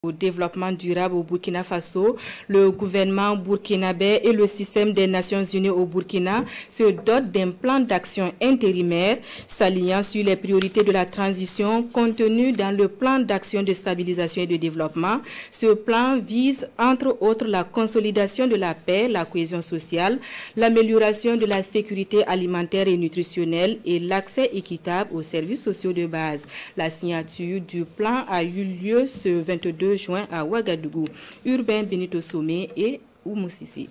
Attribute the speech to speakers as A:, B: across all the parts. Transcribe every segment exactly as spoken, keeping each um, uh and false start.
A: Au développement durable au Burkina Faso, le gouvernement burkinabé et le système des Nations Unies au Burkina se dotent d'un plan d'action intérimaire s'alignant sur les priorités de la transition contenues dans le plan d'action de stabilisation et de développement. Ce plan vise entre autres la consolidation de la paix, la cohésion sociale, l'amélioration de la sécurité alimentaire et nutritionnelle et l'accès équitable aux services sociaux de base. La signature du plan a eu lieu ce vingt-deux juin à Ouagadougou. Urbain Benito Somé et Oumou Sissi.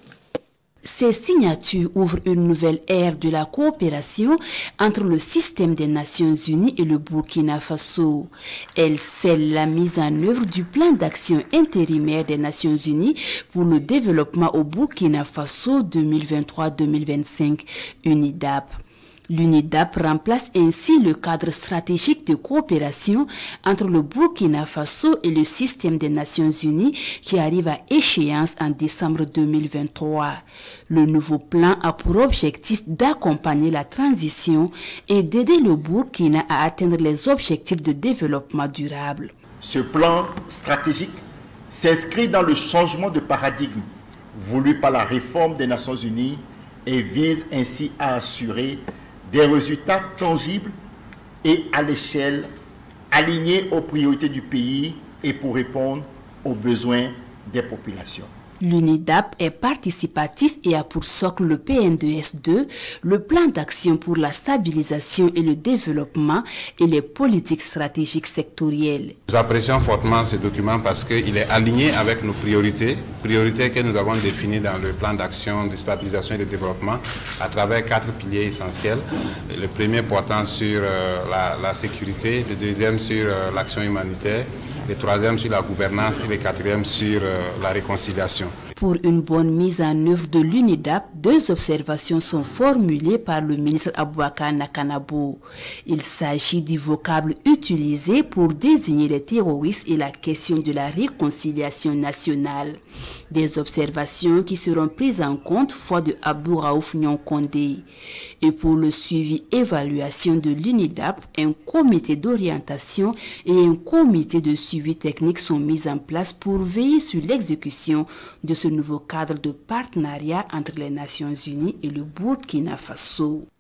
B: Ces signatures ouvrent une nouvelle ère de la coopération entre le système des Nations Unies et le Burkina Faso. Elles scellent la mise en œuvre du plan d'action intérimaire des Nations Unies pour le développement au Burkina Faso deux mille vingt-trois deux mille vingt-cinq, UNIDAP. L'UNIDAP remplace ainsi le cadre stratégique de coopération entre le Burkina Faso et le système des Nations Unies qui arrive à échéance en décembre deux mille vingt-trois. Le nouveau plan a pour objectif d'accompagner la transition et d'aider le Burkina à atteindre les objectifs de développement durable.
C: Ce plan stratégique s'inscrit dans le changement de paradigme voulu par la réforme des Nations Unies et vise ainsi à assurer des résultats tangibles et à l'échelle alignés aux priorités du pays et pour répondre aux besoins des populations.
B: L'UNIDAP est participatif et a pour socle le P N deux S deux, le plan d'action pour la stabilisation et le développement et les politiques stratégiques sectorielles.
D: Nous apprécions fortement ce document parce qu'il est aligné avec nos priorités, priorités que nous avons définies dans le plan d'action de stabilisation et de développement à travers quatre piliers essentiels. Le premier portant sur euh, la, la sécurité, le deuxième sur euh, l'action humanitaire, le troisième sur la gouvernance et le quatrième sur euh, la réconciliation.
B: Pour une bonne mise en œuvre de l'UNIDAP, deux observations sont formulées par le ministre Aboubakar Nakanabo. Il s'agit du vocable utilisé pour désigner les terroristes et la question de la réconciliation nationale. Des observations qui seront prises en compte foi de Abdou Raouf Nyon Kondé. Et pour le suivi évaluation de l'UNIDAP, un comité d'orientation et un comité de suivi technique sont mis en place pour veiller sur l'exécution de ce nouveau cadre de partenariat entre les Nations Unies et le Burkina Faso.